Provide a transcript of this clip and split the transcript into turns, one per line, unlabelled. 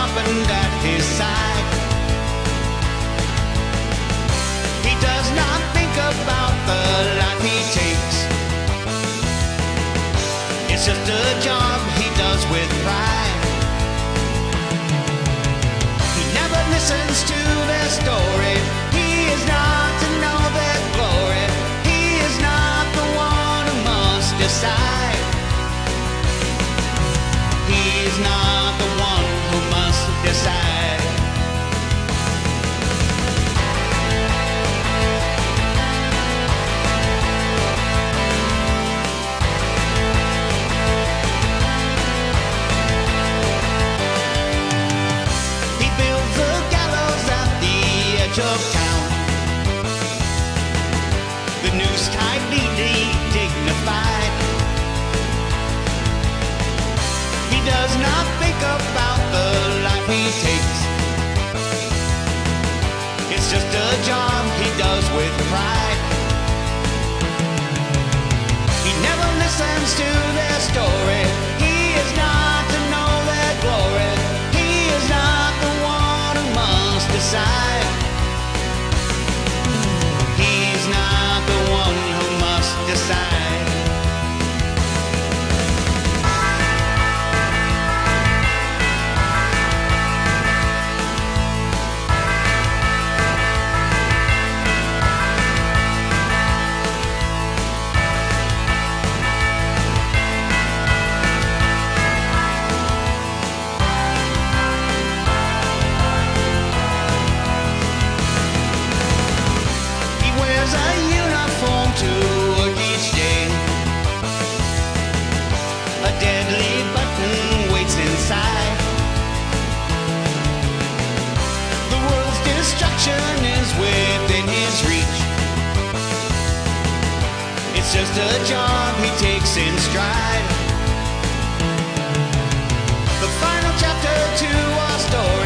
sharpened at his side. He does not think about the life he takes. It's just a job he does with pride. He never listens to their story. He is not to know their glory. He is not the one who must decide. He is not the one who must decide. He builds a gallows at the edge of town. The noose tied neatly, dignified. He does not think about the life he takes. It's just a job he does with pride. He never listens to their story. He is not to know their glory. He is not the one who must decide. He's not the one who must decide. A uniform to work each day. A deadly button waits inside. The world's destruction is within his reach. It's just a job he takes in stride. The final chapter to our story